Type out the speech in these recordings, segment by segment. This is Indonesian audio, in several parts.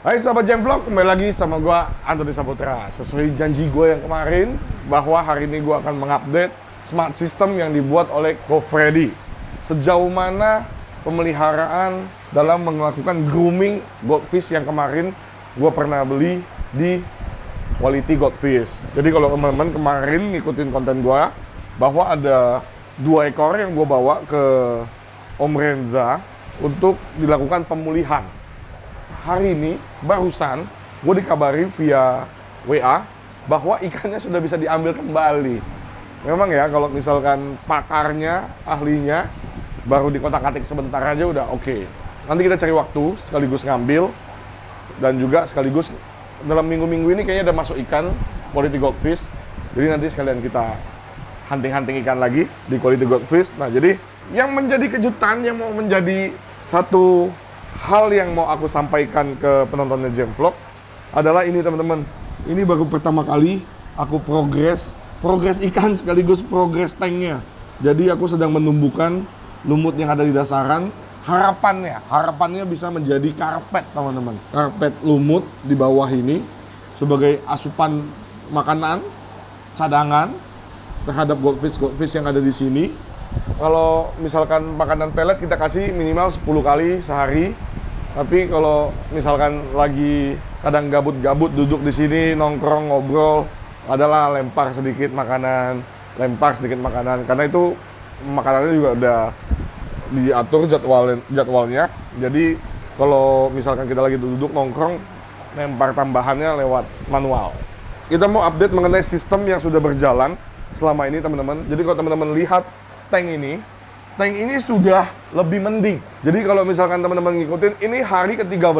Hai sahabat Jam Vlog, kembali lagi sama gua Antoni Saputra. Sesuai janji gue yang kemarin bahwa hari ini gua akan mengupdate smart system yang dibuat oleh GoFreddy. Sejauh mana pemeliharaan dalam melakukan grooming goldfish yang kemarin gua pernah beli di Quality Goldfish. Jadi kalau teman-teman kemarin ngikutin konten gua bahwa ada 2 ekor yang gua bawa ke Om Renza untuk dilakukan pemulihan. Hari ini barusan gue dikabari via WA bahwa ikannya sudah bisa diambil kembali. Memang ya kalau misalkan pakarnya, ahlinya baru dikotak-atik sebentar aja udah oke. Nanti kita cari waktu sekaligus ngambil dan juga sekaligus dalam minggu-minggu ini kayaknya ada masuk ikan Quality Goldfish. Jadi nanti sekalian kita hunting-hunting ikan lagi di Quality Goldfish. Nah jadi yang menjadi kejutan, yang mau menjadi satu hal yang mau aku sampaikan ke penontonnya Jam Vlog adalah ini teman-teman. Ini baru pertama kali aku progres ikan sekaligus progres tanknya. Jadi aku sedang menumbuhkan lumut yang ada di dasaran. Harapannya bisa menjadi karpet teman-teman. Karpet lumut di bawah ini sebagai asupan makanan cadangan terhadap goldfish yang ada di sini. Kalau misalkan makanan pelet kita kasih minimal 10 kali sehari. Tapi kalau misalkan lagi kadang gabut-gabut duduk di sini nongkrong ngobrol, adalah lempar sedikit makanan karena itu makanannya juga udah diatur jadwalnya. Jadi kalau misalkan kita lagi duduk nongkrong, lempar tambahannya lewat manual. Kita mau update mengenai sistem yang sudah berjalan selama ini teman-teman. Jadi kalau teman-teman lihat tank ini sudah lebih mending. Jadi kalau misalkan teman-teman ngikutin, ini hari ke-13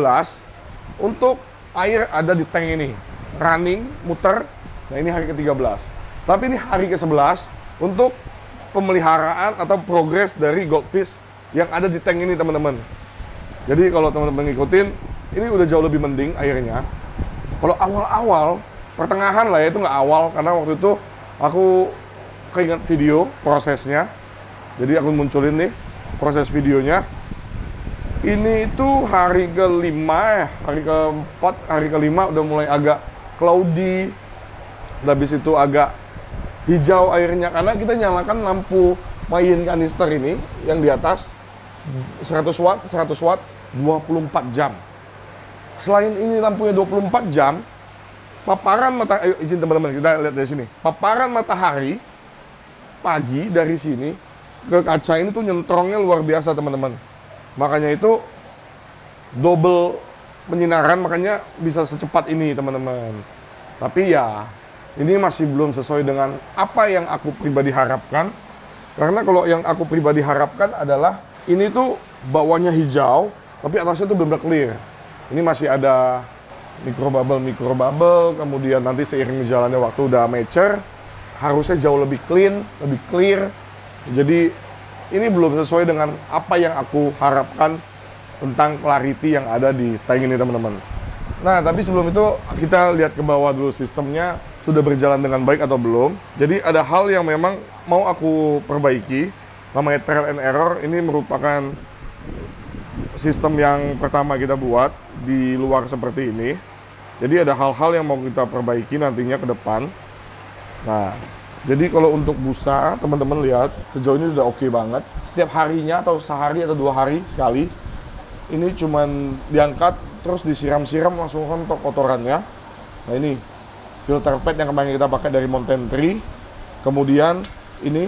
untuk air ada di tank ini. Running, muter, nah ini hari ke-13. Tapi ini hari ke-11 untuk pemeliharaan atau progres dari goldfish yang ada di tank ini teman-teman. Jadi kalau teman-teman ngikutin, ini udah jauh lebih mending airnya. Kalau awal-awal, pertengahan lah ya, itu nggak awal, karena waktu itu aku keinget video prosesnya. Jadi aku munculin nih proses videonya. Ini itu hari ke-5 hari ke-4, hari ke-5 udah mulai agak cloudy. Habis itu agak hijau airnya karena kita nyalakan lampu main kanister ini yang di atas 100 watt 24 jam. Selain ini lampunya 24 jam, paparan matahari, izin teman-teman kita lihat dari sini. Paparan matahari pagi dari sini ke kaca ini tuh nyentrongnya luar biasa teman-teman. Makanya itu double penyinaran, makanya bisa secepat ini teman-teman. Tapi ya ini masih belum sesuai dengan apa yang aku pribadi harapkan. Karena kalau yang aku pribadi harapkan adalah ini tuh bawahnya hijau tapi atasnya tuh benar-benar clear. Ini masih ada mikrobubble, kemudian nanti seiring jalannya waktu udah mature harusnya jauh lebih clean, lebih clear. Jadi ini belum sesuai dengan apa yang aku harapkan tentang clarity yang ada di tank ini teman-teman. Nah tapi sebelum itu kita lihat ke bawah dulu sistemnya sudah berjalan dengan baik atau belum. Jadi ada hal yang memang mau aku perbaiki, namanya trial and error. Ini merupakan sistem yang pertama kita buat di luar seperti ini. Jadi ada hal-hal yang mau kita perbaiki nantinya ke depan. Nah jadi kalau untuk busa, teman-teman lihat, sejauh ini udah oke banget. Setiap harinya atau sehari atau 2 hari sekali, ini cuman diangkat, terus disiram-siram, langsung rontok kotorannya. Nah ini, filter pad yang kemarin kita pakai dari Mountain Tree. Kemudian ini,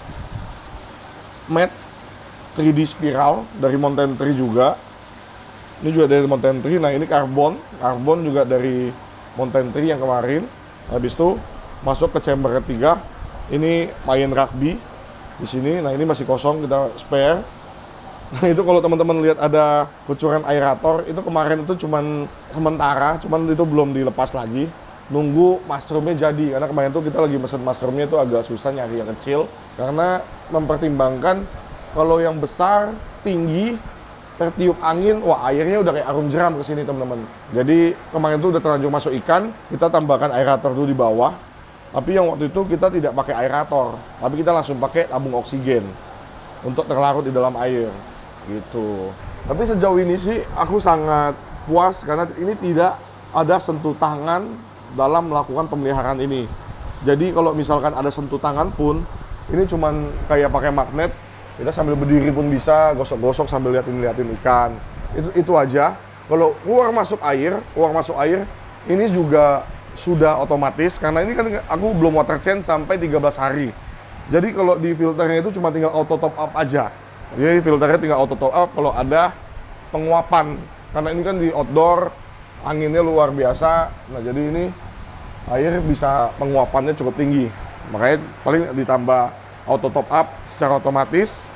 mat 3D spiral dari Mountain Tree juga. Ini juga dari Mountain Tree. Nah ini karbon juga dari Mountain Tree yang kemarin. Habis itu masuk ke chamber ketiga. Ini main rugby di sini. Nah ini masih kosong, kita spare. Nah itu kalau teman-teman lihat ada kucuran aerator, itu kemarin itu cuman sementara, cuman itu belum dilepas lagi. Nunggu mushroomnya jadi, karena kemarin tuh kita lagi mesen mushroomnya itu agak susah nyari yang kecil, karena mempertimbangkan kalau yang besar tinggi tertiup angin, wah airnya udah kayak arum jeram ke sini teman-teman. Jadi kemarin tuh udah terlanjur masuk ikan, kita tambahkan aerator dulu di bawah. Tapi yang waktu itu kita tidak pakai aerator, tapi kita langsung pakai tabung oksigen untuk terlarut di dalam air, gitu. Tapi sejauh ini sih aku sangat puas karena ini tidak ada sentuh tangan dalam melakukan pemeliharaan ini. Jadi kalau misalkan ada sentuh tangan pun, ini cuman kayak pakai magnet, kita sambil berdiri pun bisa, gosok-gosok sambil liatin ikan. Itu aja. Kalau keluar masuk air, ini juga sudah otomatis, karena ini kan aku belum water change sampai 13 hari. Jadi kalau di filternya itu cuma tinggal auto top up aja. Jadi filternya tinggal auto top up kalau ada penguapan. Karena ini kan di outdoor, anginnya luar biasa. Nah jadi ini air bisa penguapannya cukup tinggi. Makanya paling ditambah auto top up secara otomatis.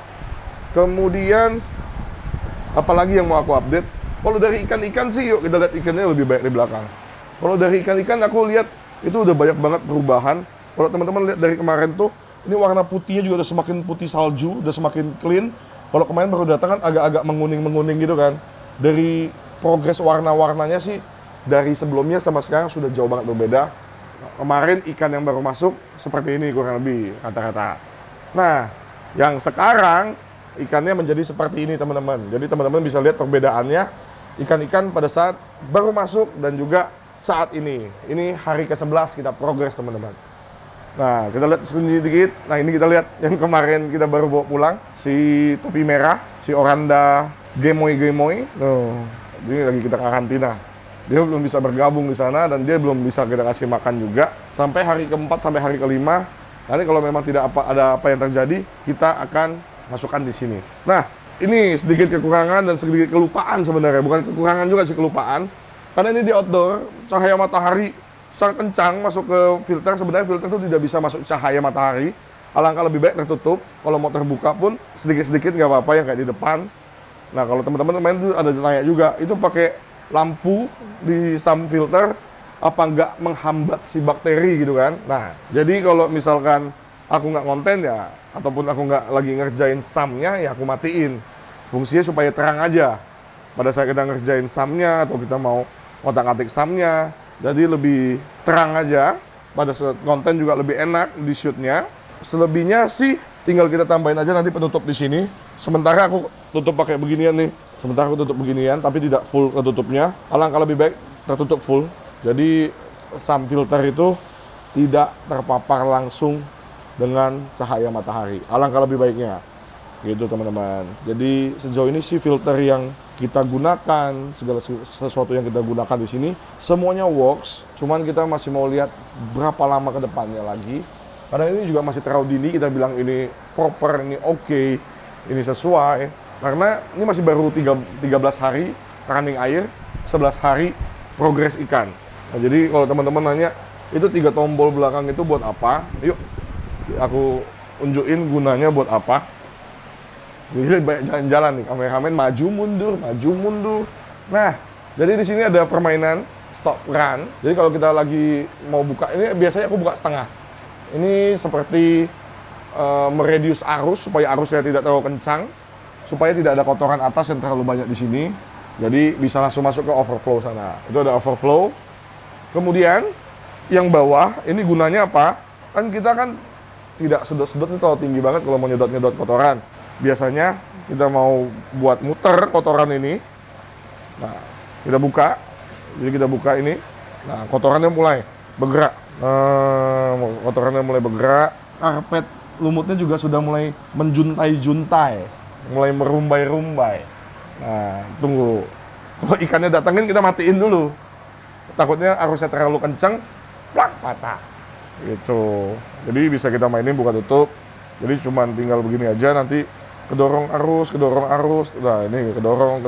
Kemudian apalagi yang mau aku update? Kalau dari ikan-ikan sih, yuk kita lihat ikannya lebih baik di belakang. Kalau dari ikan-ikan aku lihat itu udah banyak banget perubahan. Kalau teman-teman lihat dari kemarin tuh, ini warna putihnya juga udah semakin putih salju, udah semakin clean. Kalau kemarin baru datang kan agak-agak menguning-menguning gitu kan. Dari progres warna-warnanya sih, dari sebelumnya sama sekarang sudah jauh banget berbeda. Kemarin ikan yang baru masuk seperti ini kurang lebih rata-rata. Nah, yang sekarang ikannya menjadi seperti ini teman-teman. Jadi teman-teman bisa lihat perbedaannya ikan-ikan pada saat baru masuk dan juga saat ini. Ini hari ke-11 kita progres teman-teman. Nah, kita lihat sedikit. Nah, ini kita lihat yang kemarin kita baru bawa pulang. Si topi merah, si Oranda Gemoy. Tuh, ini lagi kita karantina. Dia belum bisa bergabung di sana dan dia belum bisa kita kasih makan juga. Sampai hari ke-4 sampai hari ke-5. Nanti kalau memang tidak ada apa yang terjadi, kita akan masukkan di sini. Nah, ini sedikit kekurangan dan sedikit kelupaan sebenarnya. Bukan kekurangan juga sih, kelupaan. Karena ini di outdoor, cahaya matahari sangat kencang masuk ke filter. Sebenarnya filter itu tidak bisa masuk cahaya matahari. Alangkah lebih baik tertutup. Kalau mau terbuka pun sedikit-sedikit nggak apa-apa yang kayak di depan. Nah, kalau teman-teman main itu ada tanya juga, itu pakai lampu di SAM filter, apa nggak menghambat si bakteri gitu kan. Nah, jadi kalau misalkan aku nggak konten ya, ataupun aku nggak lagi ngerjain SAM-nya, ya aku matiin. Fungsinya supaya terang aja. Pada saat kita ngerjain SAM-nya, atau kita mau ngotak-ngatik SAM-nya, jadi lebih terang aja. Pada saat konten juga lebih enak di shoot-nya. Selebihnya sih tinggal kita tambahin aja nanti penutup di sini. Sementara aku tutup pakai beginian nih. Sementara aku tutup beginian, tapi tidak full ketutupnya. Alangkah lebih baik tertutup full. Jadi SAM filter itu tidak terpapar langsung dengan cahaya matahari. Alangkah lebih baiknya. Gitu teman-teman. Jadi sejauh ini sih filter yang kita gunakan, segala sesuatu yang kita gunakan di sini semuanya works. Cuman kita masih mau lihat berapa lama ke depannya lagi. Karena ini juga masih terlalu dini kita bilang ini proper, ini oke, ini sesuai. Karena ini masih baru 13 hari running air, 11 hari progres ikan. Nah, jadi kalau teman-teman nanya, itu 3 tombol belakang itu buat apa? Yuk, aku unjukin gunanya buat apa. Jadi banyak jalan-jalan nih, kameramen maju mundur. Nah, jadi di sini ada permainan stop run. Jadi kalau kita lagi mau buka, ini biasanya aku buka setengah. Ini seperti meredius arus supaya arusnya tidak terlalu kencang, supaya tidak ada kotoran atas yang terlalu banyak di sini. Jadi bisa langsung masuk ke overflow sana. Itu ada overflow. Kemudian yang bawah ini gunanya apa? Kan kita kan tidak sedot-sedot, ini terlalu tinggi banget kalau mau nyedot-nyedot kotoran. Biasanya kita mau buat muter kotoran ini. Nah, kita buka. Jadi kita buka ini. Nah, kotorannya mulai bergerak. Kotorannya mulai bergerak. Karpet lumutnya juga sudah mulai menjuntai-juntai. Mulai merumbai-rumbai. Nah, tunggu. Kalau ikannya datangin, kita matiin dulu. Takutnya arusnya terlalu kencang, plak, patah. Gitu. Jadi bisa kita mainin buka tutup. Jadi cuma tinggal begini aja, nanti kedorong arus. Nah, ini kedorong.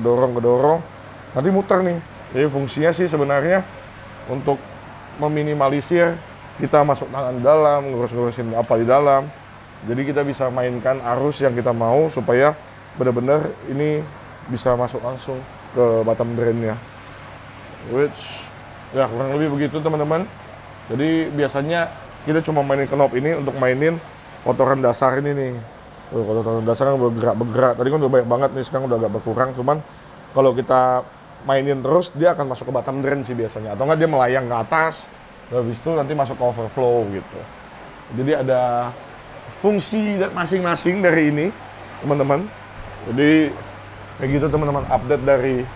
Nanti muter nih. Jadi fungsinya sih sebenarnya untuk meminimalisir kita masuk tangan di dalam, ngurus-ngurusin apa di dalam. Jadi kita bisa mainkan arus yang kita mau supaya benar-benar ini bisa masuk langsung ke bottom drainnya. Which ya kurang lebih begitu teman-teman. Jadi biasanya kita cuma mainin knob ini untuk mainin kotoran dasar ini nih. Kotoran dasar kan bergerak. Tadi kan udah banyak banget nih, sekarang udah agak berkurang. Cuman kalau kita mainin terus, dia akan masuk ke bottom drain sih biasanya. Atau enggak dia melayang ke atas, habis itu nanti masuk ke overflow gitu. Jadi ada fungsi masing-masing dari ini, teman-teman. Jadi kayak gitu teman-teman, update dari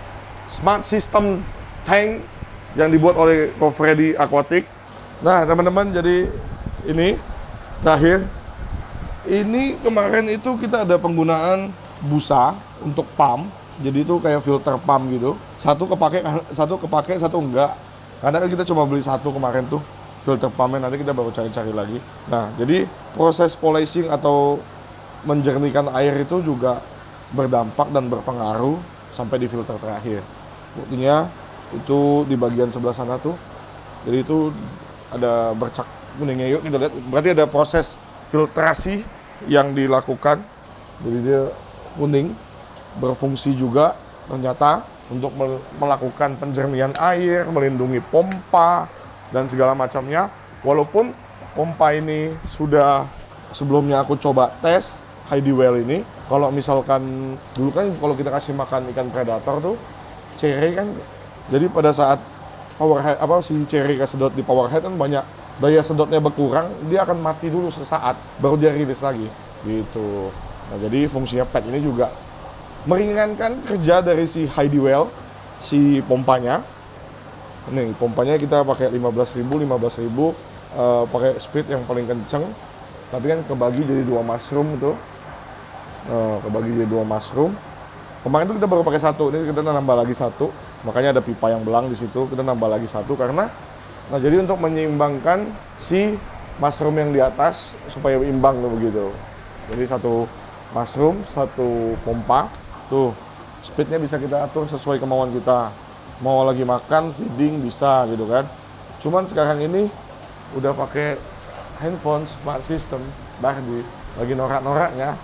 smart system tank yang dibuat oleh Cofredi Aquatic. Nah teman-teman, jadi ini terakhir, ini kemarin itu kita ada penggunaan busa untuk pump. Jadi itu kayak filter pump gitu. Satu kepake, satu enggak. Karena kan kita cuma beli satu kemarin tuh filter pumpnya, nanti kita baru cari-cari lagi. Nah, jadi proses polishing atau menjernihkan air itu juga berdampak dan berpengaruh sampai di filter terakhir. Buktinya itu di bagian sebelah sana tuh. Jadi itu ada bercak kuningnya, yuk kita lihat. Berarti ada proses filtrasi yang dilakukan. Jadi dia kuning, berfungsi juga ternyata untuk melakukan penjernihan air, melindungi pompa dan segala macamnya. Walaupun pompa ini sudah sebelumnya aku coba tes Hydwell ini, kalau misalkan dulu kan kalau kita kasih makan ikan predator tuh cere kan, jadi pada saat powerhead si cere kesedot di powerhead kan banyak daya sedotnya berkurang, dia akan mati dulu sesaat baru dia rilis lagi gitu. Nah, jadi fungsinya pet ini juga meringankan kerja dari si Hydwell, si pompanya. Nih, pompanya kita pakai 15.000, pakai speed yang paling kenceng. Tapi kan kebagi jadi 2 mushroom tuh. Kebagi jadi 2 mushroom. Kemarin tuh kita baru pakai 1, ini kita nambah lagi 1. Makanya ada pipa yang belang di situ, kita nambah lagi 1 karena jadi untuk menyeimbangkan si mushroom yang di atas supaya imbang tuh begitu. Jadi 1 mushroom, 1 pompa. Tuh, speednya bisa kita atur sesuai kemauan kita. Mau lagi makan, feeding bisa gitu kan. Cuman sekarang ini udah pakai handphone smart system, lagi norak-noraknya.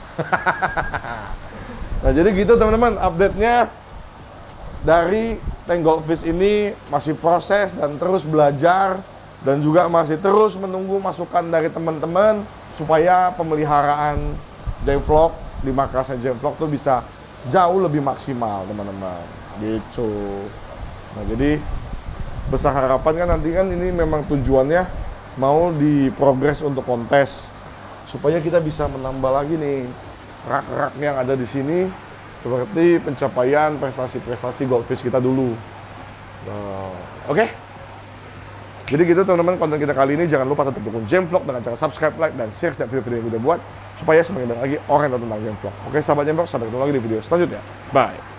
Nah jadi gitu teman-teman, update-nya dari tank goldfish ini masih proses dan terus belajar. Dan juga masih terus menunggu masukan dari teman-teman supaya pemeliharaan Jamvlog di markasnya Jamvlog tuh bisa jauh lebih maksimal teman-teman gitu. Nah jadi besar harapan kan nanti kan ini memang tujuannya mau diprogres untuk kontes supaya kita bisa menambah lagi nih rak-rak yang ada di sini seperti pencapaian prestasi-prestasi goldfish kita dulu. Oke. Jadi gitu teman-teman, konten kita kali ini jangan lupa tetap dukung Jamvlog dengan cara subscribe, like, dan share setiap video-video yang kita buat supaya semakin banyak lagi orang yang tahu tentang Jamvlog. Oke sahabat Jamvlog, sampai ketemu lagi di video selanjutnya. Bye.